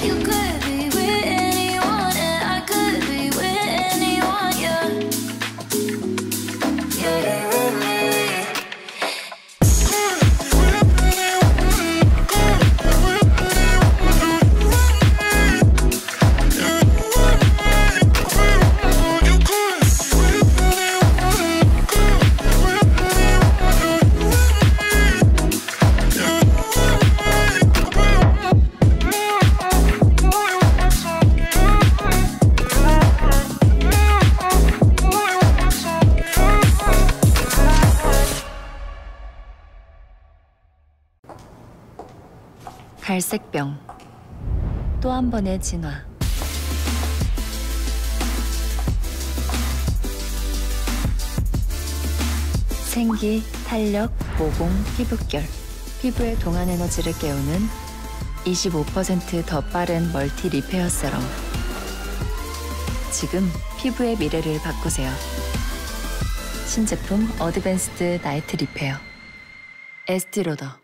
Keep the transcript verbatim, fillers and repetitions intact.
You could be with anyone and I could be with anyone, yeah. Yeah, you with me. 갈색병, 또 한 번의 진화. 생기, 탄력, 모공, 피부결. 피부의 동안 에너지를 깨우는 이십오 퍼센트 더 빠른 멀티 리페어 세럼. 지금 피부의 미래를 바꾸세요. 신제품 어드밴스드 나이트 리페어. 에스티로더.